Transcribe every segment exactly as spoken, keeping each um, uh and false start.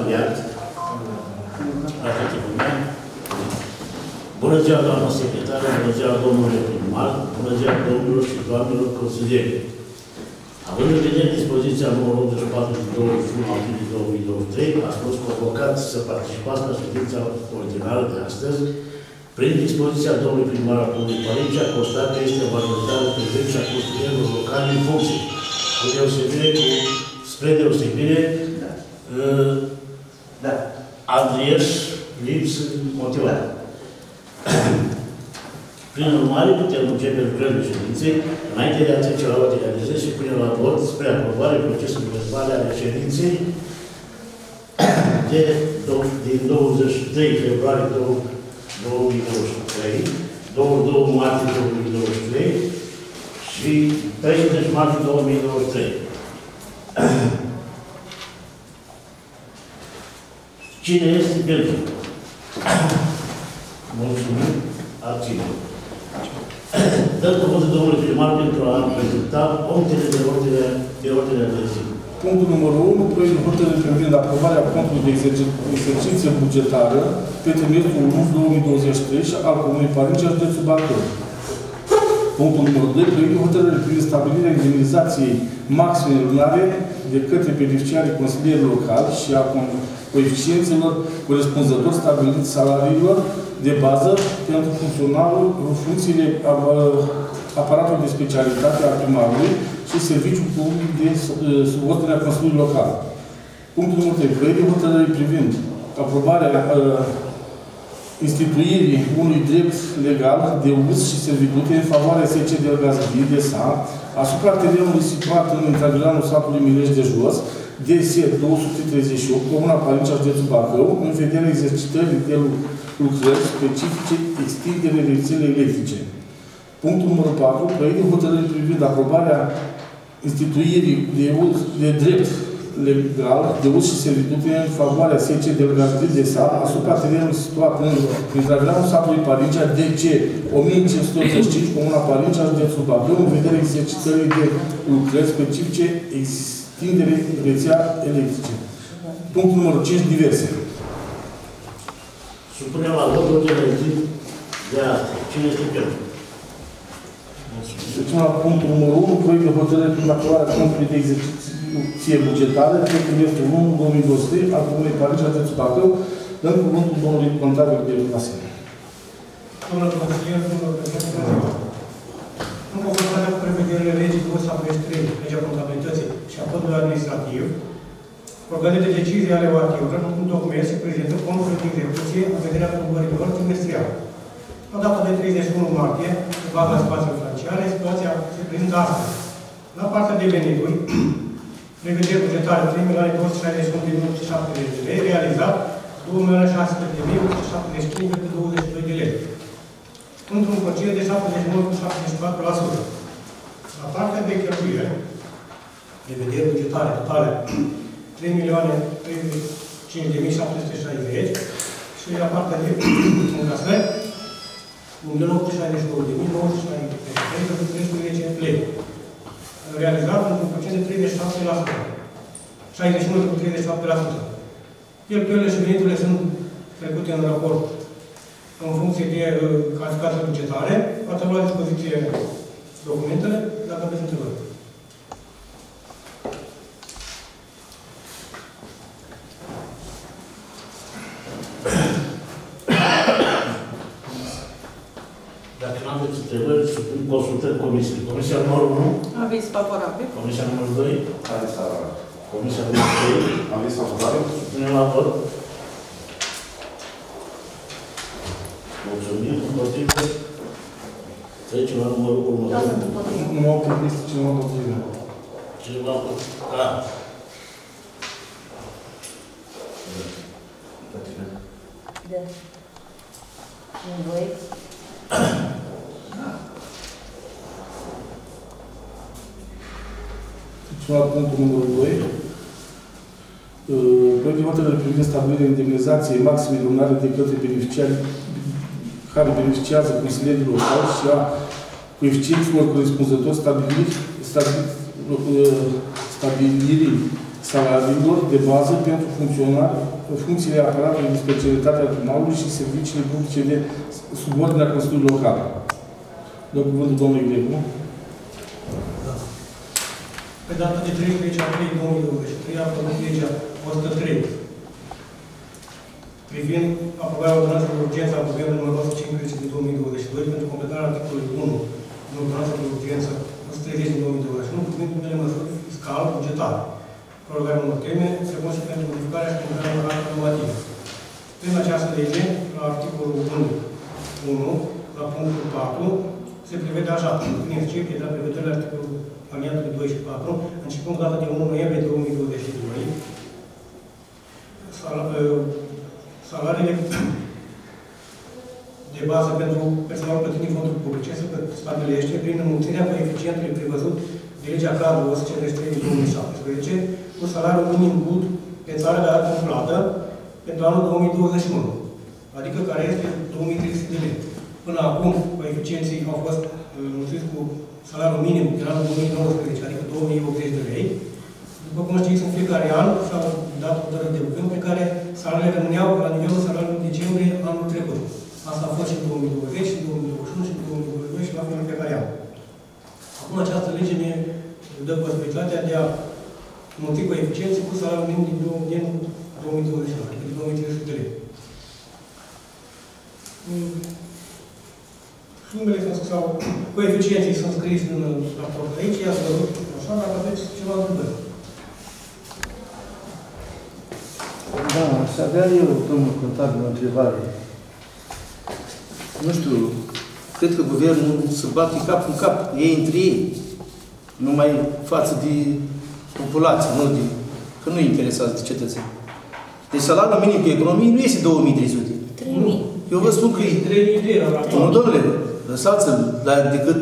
Aliat. Bună ziua, doamnă secretară, bună ziua, domnule primar, bună ziua, domnilor și doamnelor consilieri. Având în vedere dispoziția numărul optzeci și patru din douăzeci și unu aprilie două mii douăzeci și trei, ați fost convocați să participați la ședința ordinară de astăzi. Prin dispoziția domnului primar al Comunei Parincea, constat că este valorizarea prezența consilierilor locali în funcție, cu deosebire, cu, spre deosebire, da. Uh, da. Adrieș, lips, motivat. Da. Prin urmare, putem începe lucrările ședinței, înainte de a trece la ordinea de zi și până la vot spre aprobare procesului verbal ale ședinței de, din douăzeci și trei februarie două mii douăzeci și trei, douăzeci și doi martie două mii douăzeci și trei și treizeci martie două mii douăzeci și trei. Cine este pentru? Mulțumim. Abținem. Dăm cuvântul domnului primar pentru a prezenta punctele de ordine de ordine de zi. Punctul numărul unu, proiectul de hotărâre privind aprobarea contului de exerciție bugetară pe trimestrul unu două mii douăzeci și trei al Comunei Parincea, județul Bacău. Punctul numărul doi, proiectul de hotărâre privind stabilirea indemnizației maxime lunare de către beneficiarii consilierilor locali și a coeficiențelor corespunzători stabiliți salariilor de bază pentru funcționalul, funcțiile aparatului de specialitate a primarului și serviciul public de subordinea Consiliului Local. Punctul numărul trei. Proiect de hotărâre privind aprobarea uh, instituirii unui drept legal de uz și servitute în favoarea S C Delgazdie de Sa asupra terenului situat în intravilanul satului Mileș de Jos, D S două sute treizeci și opt, Comuna Parincea, județul Bacău, în vederea exercitării de lucrări specifice extindere rețelei electrice. Punctul numărul patru. Proiect de hotărâre privind aprobarea instituirii de, uz, de drept legal de uz și servitute în favoarea S C Delgazdie de Sa asupra terenului situat în intravilanul satului Parincea, D C o mie cinci sute optzeci și cinci, Comuna Parincea, județul Bacău, în vederea exercitării de lucrări specifice extindere rețea electrice. Punctul numărul cinci. Diverse. Supunem la vot ordinea de zi de astăzi. Cine este pentru? Trecem la punctul numărul unu, proiect de hotărâre prin aprobarea contului de exerciție bugetară pe trimestrul unu două mii douăzeci și trei al Comunei Parincea, județul Bacău, dăm cuvântul domnului contabil de Vasile. Domnul consilier, domnul președinte, în conformitate cu prevederile legii două sute șaptezeci și trei, legea contabilității și a codului administrativ, organele de decizie ale O A T-urilor în document se prezintă contul de execuție în vederea aprobărilor trimestriale. La data de treizeci și unu martie, în baza spațiilor financiare, situația se prezintă astfel. La partea de venituri, prevederi bugetare trei milioane două sute șaizeci și unu de mii opt sute șaptezeci de lei, realizat două milioane șase sute de mii opt sute șaptezeci și cinci virgulă douăzeci și doi de lei, într-un procent de șaptezeci și nouă virgulă șaptezeci și patru la sută. La partea de cheltuieli, prevederi bugetare totale trei milioane treizeci și cinci de mii șapte sute șaizeci și la partea de încasări un milion opt sute șaizeci și doi de mii nouă sute treisprezece lei. Realizat într-un procent de treizeci și șapte la sută. șaizeci și unu virgulă treizeci și șapte la sută. Cheltuielile și veniturile sunt trecute în raport în funcție de uh, calificate bugetare. Poate lua la dispoziție documentele, dacă aveți întrebări. Dacă nu aveți întrebări, supun consultări comisiei. Comisia numărul unu. Aviz favorabil. Comisia numărul doi. Aviz favorabil. Comisia numărul trei. Aviz favorabil. Supunem la vot. Mulțumim. Împotrivă. Trecem la numărul următor. Nu au propus cineva împotrivă. Cineva împotrivă. Da. De. Nu voi. La punctul numărul doi. Proiect de hotărâre privind stabilirea indemnizației maxime lunare de către beneficiari care beneficiază consilierii locali și a coeficienților corespunzători stabiliri, stabiliri salariilor de bază pentru funcționari, funcțiile aparatului de specialitate a tribunalului și serviciile publice de subordinea Consiliului Local. Dă cuvântul domnului Grecu. Pe data de treisprezece aprilie două mii douăzeci și trei a apărut legea o sută trei privind aprobarea ordonanței de urgență a Guvernului numărul o sută cincisprezece din două mii douăzeci și doi pentru completarea articolului unu din ordonanța de urgență o sută treizeci din două mii douăzeci și unu privind unele măsuri fiscale bugetare. Prorogarea unor termene se pune și pentru modificarea și completarea unor acte normative. Prin această lege, la articolul unu, la punctul patru, se prevede așa, prin excepție de la prevederile articolului aliniatului doi și patru, începând cu data de unu noiembrie două mii douăzeci și doi, salariile de bază pentru personalul plătit din fonduri publice se stabilește prin înmulțirea coeficientului prevăzut de legea cadru o sută cincizeci și trei din două mii șaptesprezece cu salariul minim brut pe țară de dată plată pentru anul două mii douăzeci și unu, adică care este două mii trei sute de lei. Până acum, coeficienții au fost înmulțiți cu salariul minim din anul două mii nouăsprezece, adică două mii optzeci de lei. După cum știți, în fiecare an s-au dat hotărâri de guvern pe care salariile rămâneau la nivelul salariului din decembrie anul trecut. Asta a fost și în două mii douăzeci, și în două mii douăzeci și unu, și în două mii douăzeci și doi și la fel în fiecare an. Acum această lege ne dă posibilitatea de a înmulți coeficienții cu salariul minim din două mii douăzeci și unu, adică din două mii trei sute de lei. Sumele sau coeficienții sunt scris în raport aici, i-ați văzut așa, dacă aveți ceva întrebări. Da, aș avea eu, domnul contabil, o întrebare. Nu știu, cred că guvernul se bate cap în cap, ei între ei, numai față de populație, nu de, că nu interesează de cetățeni. Deci salariul minim pe economie nu este două mii trei sute. trei mii. Eu vă spun că e... trei mii de lei la Nu, domnule, lăsați-l, la decât...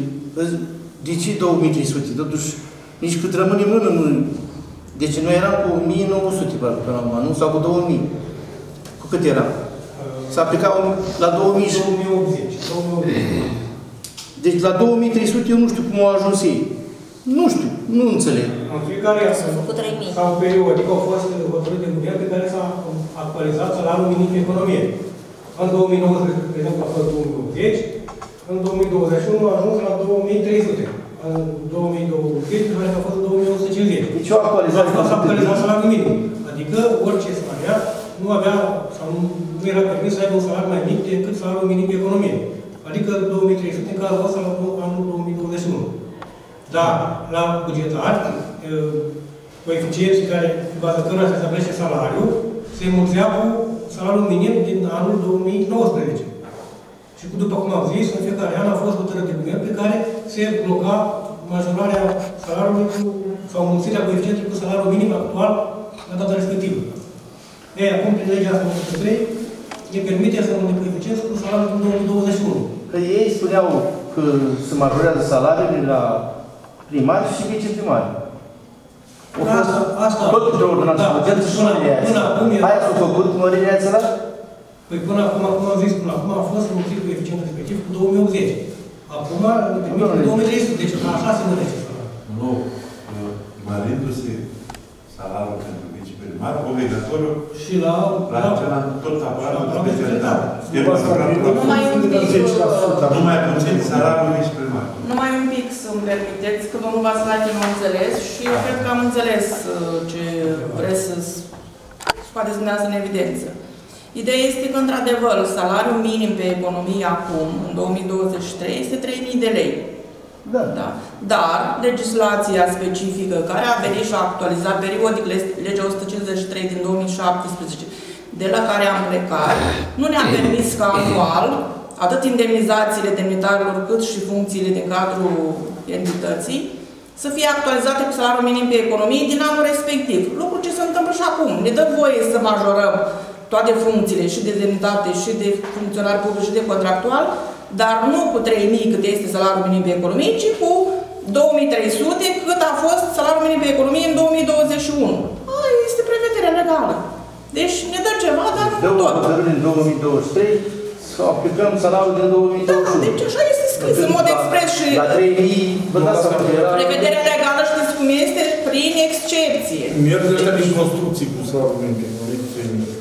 De ce două mii trei sute? Totuși, nici cât rămâne în mână, nu... Deci noi eram cu o mie nouă sute până acum, nu? Sau cu două mii. Cu cât era? S-a aplicat la două mii și... două mii optzeci. Deci la două mii trei sute eu nu știu cum au ajuns ei. Nu știu, nu înțeleg. În fiecare an Cu trei mii. sau periodic au fost hotărâri de guvern pe care s-a actualizat salariul minim pe economie. În două mii nouăsprezece, de exemplu, a fost două mii optzeci, în două mii douăzeci și unu a ajuns la două mii trei sute. În două mii douăzeci, care a fost două mii o sută cincizeci. Deci o actualizare s-a actualizat salariul minim. Adică orice salariat nu avea, sau nu, nu era permis să aibă un salariu mai mic decât salariul minim pe economie. Adică două mii trei sute în cazul ăsta la anul două mii douăzeci și unu. Dar la bugetar, coeficienții care, pe baza cărora se stabilește salariul, se înmulțea cu salariul minim din anul două mii nouăsprezece. Și după cum am zis, în fiecare an a fost hotărâri de guvern pe care se bloca majorarea salariului cu, sau înmulțirea coeficientului cu salariul minim actual la data respectivă. Ei, acum, prin legea asta o sută trei, ne permite să rămâne coeficienți cu salariul din două mii douăzeci și unu. Că ei spuneau că se majorează salariile la primari și viceprimari. Asta, asta... Tot de ordonanță da, bugetă și până, până acum... Aia s-a făcut mărirea de salari? Păi până acum, cum am zis, până acum a fost înmulțit coeficientul respectiv cu două mii optzeci. Acum, ne permite cu două mii trei sute, deci așa se mărește salariul. Nu, mărindu-se salariul pentru viceprimar, obligatoriu și la... la celălalt tot aparatul de specialitate. Numai un pic, Numai puțin salariul viceprimar. numai un pic să-mi permiteți, că domnul Vasilache nu a înțeles și eu cred că am înțeles ce vreți să scoateți dumneavoastră în evidență. Ideea este că, într-adevăr, salariul minim pe economie acum, în două mii douăzeci și trei, este trei mii de lei. Da. Da. Dar legislația specifică care a venit și a actualizat periodic legea o sută cincizeci și trei din două mii șaptesprezece, de la care am plecat, nu ne-a permis ca anual, atât indemnizațiile demnitarilor cât și funcțiile din cadrul entității, să fie actualizate cu salariul minim pe economie din anul respectiv. Lucru ce se întâmplă și acum. Ne dă voie să majorăm toate funcțiile, și de demnitate, și de funcționari publici, și de contractual, dar nu cu trei mii cât este salariul minim pe economie, ci cu două mii trei sute cât a fost salariul minim pe economie în două mii douăzeci și unu. Aia este prevederea legală. Deci ne dă ceva, dar nu Dă o tot. hotărâre în două mii douăzeci și trei să aplicăm salariul din două mii douăzeci și unu. Da, deci așa este scris în mod expres și... La trei mii, vă dați seama că era... Prevederea legală, știți cum este? Prin excepție. Merg de ăștia din construcții cu salarul minim, trei mii.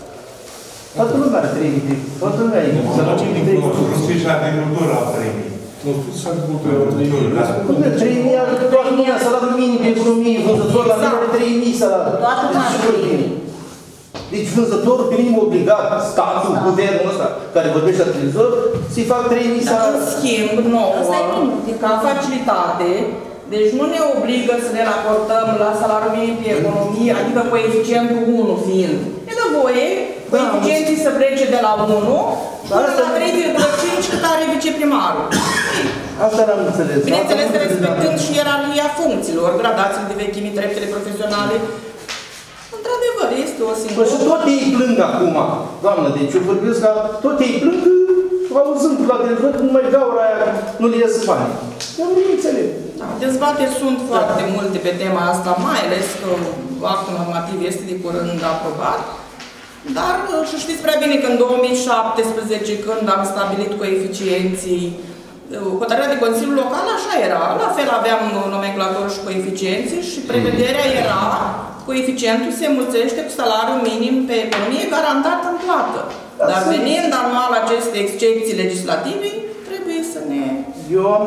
Toată lumea are trei mii, toată lumea e săracii din trei mii. Construcții și agricultură au trei mii. Construcții și agricultură au trei mii. Cum de trei mii are toată lumea salariul minim de economie, vânzător la mine are trei mii salariul. Toată lumea are trei mii. Deci vânzătorul pe minim obligat, statul, guvernul ăsta, care vorbește la televizor, să-i fac trei mii În salariul. schimb, nouă, Asta e minim. ca facilitate, deci nu ne obligă să ne raportăm la salariul minim pe economie, adică coeficientul unu fiind. Ne dă voie coeficienții să plece de la unu până la trei virgulă cinci cât are viceprimarul. Asta n-am înțeles. Bineînțeles, respectând și ierarhia funcțiilor, gradațiile de vechime, treptele profesionale. Într-adevăr, este o singură... Păi și tot ei plâng acum, doamnă, deci eu vorbesc ca tot ei plâng, auzând la televizor, că numai gaura aia nu le ies bani. Eu nu înțeleg. Da, dezbateri sunt foarte multe pe tema asta, mai ales că actul normativ este de curând aprobat. Dar și știți prea bine că în două mii șaptesprezece, când am stabilit coeficienții, hotărârea de Consiliul Local așa era. La fel aveam nomenclator și coeficienții și prevederea era coeficientul se înmulțește cu salariul minim pe economie garantat în plată. Dar venind anual aceste excepții legislative, trebuie să ne... Eu am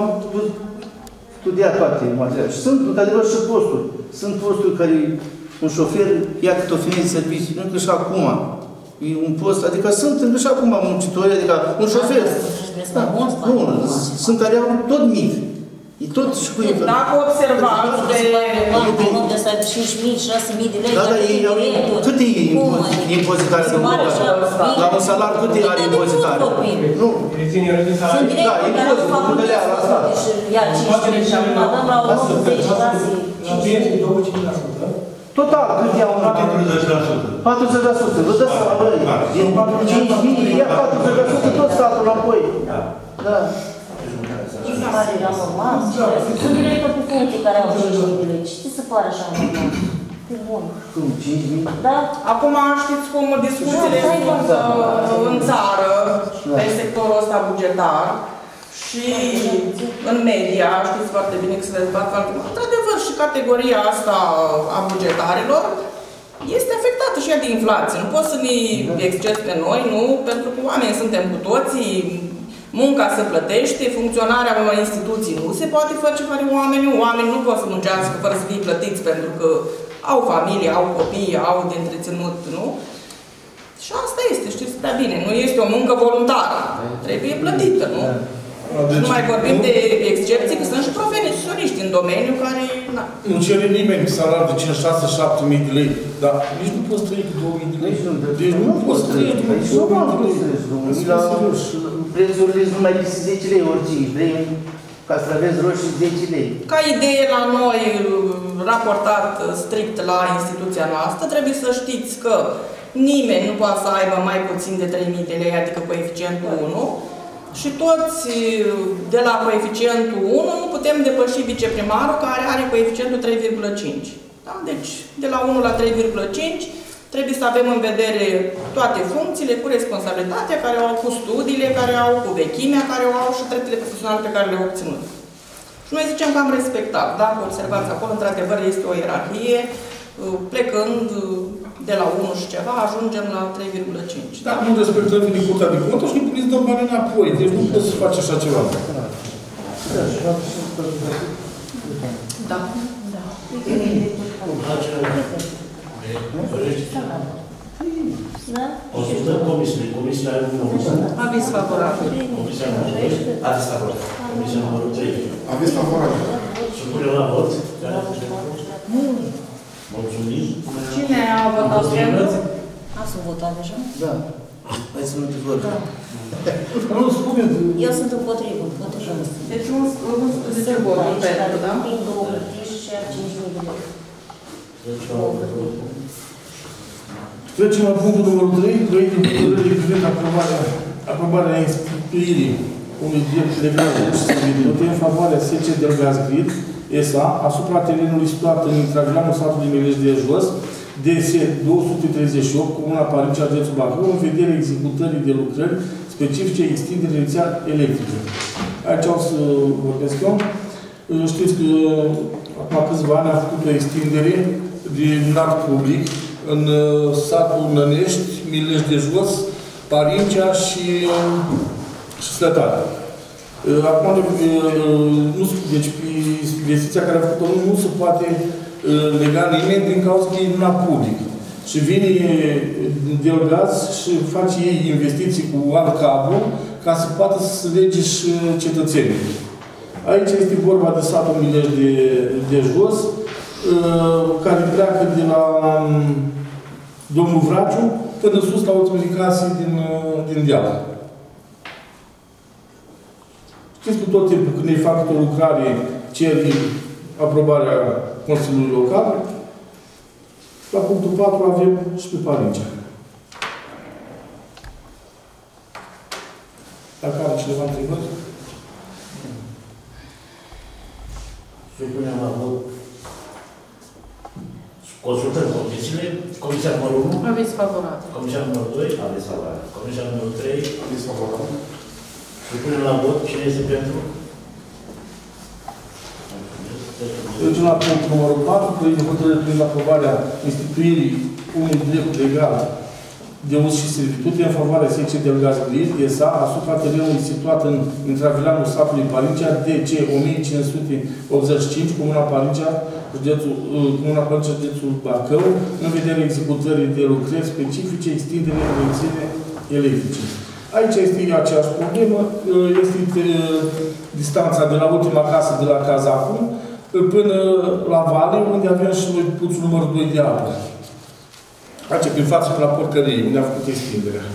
studiat toate materiale și sunt, într-adevăr, și posturi. Sunt posturi care un șofer ia câte o femeie de serviciu, nu că și acum. E un post, adică sunt încă și acum muncitori, adică un șofer. Da, nu, sunt care au tot mic. E tot și cu ei. Dacă observați pe... În de stat cinci mii, șase mii de lei. Da, dar ei au... Cât e impozitare de muncă? La un salar cât are impozitare? Nu. Reține din salariu. Sunt direct, Da, impozit, nu dădea la stat. Iar cinci mii și acum dăm la unu, zece, șase, cinci mii. douăzeci și cinci la sută. Total, cât iau un patruzeci la sută. patruzeci la sută. Vă dați seama, băi, din cinci mii, ia patruzeci la sută tot statul înapoi. Da. Ce se pare era normal? Sunt director pe funcție care au cinci mii de lei. Ce se pare așa normal? E bun. Cum, cinci mii? Da? Acum știți cum discuțiile sunt uh, în țară, pe sectorul ăsta bugetar și în media, știți foarte bine că se dezbat foarte mult. Într-adevăr, și categoria asta a bugetarilor este afectată și ea de inflație. Nu poți să ne exces pe noi, nu? Pentru că oamenii suntem cu toții, munca se plătește, funcționarea unor instituții nu se poate face fără oameni, oamenii nu pot să muncească fără să fie plătiți pentru că au familie, au copii, au de întreținut, nu? Și asta este, știți prea bine, nu este o muncă voluntară, trebuie plătită, nu? Deci, nu mai vorbim nu, de excepții, că sunt și profesioniști în domeniu care... Na. Nu cere nimeni salariul de cinci, șase, șapte mii de lei, dar nici nu poți trăi cu două mii de lei. Deci nu poți trăi cu două mii de lei. Prețurile sunt numai de zece lei, orice vrei, castraveți roșii zece lei. Ca idee la noi, raportat strict la instituția noastră, trebuie să știți că nimeni nu poate să aibă mai puțin de trei mii de lei, adică coeficientul unu, și toți de la coeficientul unu nu putem depăși viceprimarul care are coeficientul trei virgulă cinci. Da? Deci, de la unu la trei virgulă cinci trebuie să avem în vedere toate funcțiile cu responsabilitatea care au, cu studiile care au, cu vechimea care au și treptele profesionale pe care le-au obținut. Și noi zicem că am respectat. Dacă observați acolo, într-adevăr, este o ierarhie, plecând de la unu și ceva, ajungem la trei virgulă cinci. Dacă nu respectăm din Curtea de Conturi și nu puteți dăm bani înapoi. Deci nu poți să faci așa ceva. Da. Consultăm comisiile. Comisia are un număr. Aviz favorabil. Comisia numărul doi. Aviz favorabil. Comisia numărul trei. Aviz favorabil. Supune la vot. Mulțumim. Cine a votat pentru? Ați votat deja? Da. Hai să nu te văd. Nu, spune. Eu sunt împotrivă. Împotrivă. Deci un zice votul pentru, da? Prin două mii și ar cinci mii de lei. Trecem la punctul numărul trei, proiect de hotărâre privind aprobarea, aprobarea instituirii unui direct legal de în favoarea S C Delgaz Grid S A asupra terenului situat în intragramul satului Meleș de Jos, D S două sute treizeci și opt, Comuna Parincea, județul Bacău, în vederea executării de lucrări specifice extindere rețea electrică. Aici o să vorbesc eu. Știți că acum câțiva ani am făcut o extindere din art public în satul Nănești, Milești de Jos, Parincea și, și Slătare. Acum, nu, deci, investiția care a făcut-o nu se poate lega nimeni din cauza că e în art public. Și vine Delgaz și face ei investiții cu alt cablu ca să poată să lege și cetățenii. Aici este vorba de satul Milești de, de Jos, care pleacă de la domnul Vraciu până sus la ultimele case din, din deal. Știți că tot timpul când ei fac o lucrare, cer aprobarea Consiliului Local, la punctul patru avem și pe Parincea. Dacă are cineva întrebări? Supunem la vot. Consultăm comisiile. Comisia numărul unu. Aveți favorabil. Comisia numărul doi. Aveți favorabil. Comisia numărul trei. Aveți favorabil. Supunem la vot. Cine este pentru? Deci, la punctul numărul patru, proiect de hotărâre prin aprobarea instituirii unui drept legal de uz și servitute în favoarea secției de gaz grid, E S A, asupra terenului situat în intravilanul satului Parincea, D C o mie cinci sute optzeci și cinci, Comuna Parincea, județul, Comuna Parincea, județul Bacău, în vederea executării de lucrări specifice, extindere de rețele electrice. Aici este aceeași problemă, este distanța de la ultima casă, de la Cazacum, până la vale, unde avem și noi puțul numărul doi de apă. Aici, prin față, pe la porcărie, unde a făcut extinderea.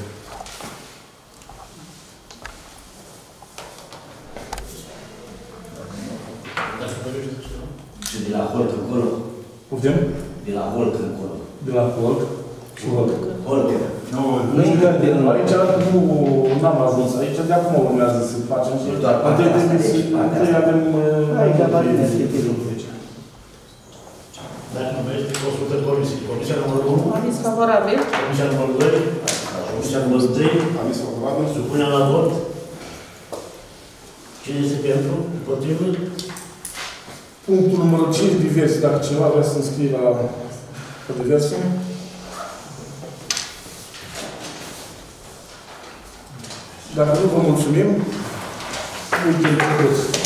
Și de la Holc încolo? Poftim? De la Holc încolo. De la Holc? Și Holc. Holc. Nu, aici nu am ajuns. Aici de acum urmează să facem. Întâi trebuie să avem... Aici avem de Dacă nu este consultă comisii. Comisia numărul unu. Aveți favorabil. Comisia numărul doi. Comisia numărul trei. Aveți favorabil. Supunem la vot. Cine este pentru? Împotrivă? Punctul numărul cinci, diverse. Dacă cineva vrea să înscrie la, la diverse. Dacă nu vă mulțumim, uite,